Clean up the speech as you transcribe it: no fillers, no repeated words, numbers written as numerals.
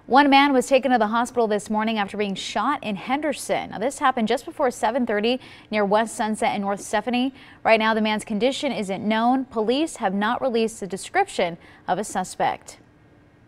One man was taken to the hospital this morning after being shot in Henderson. Now, this happened just before 7:30 near West Sunset and North Stephanie. Right now, the man's condition isn't known. Police have not released a description of a suspect.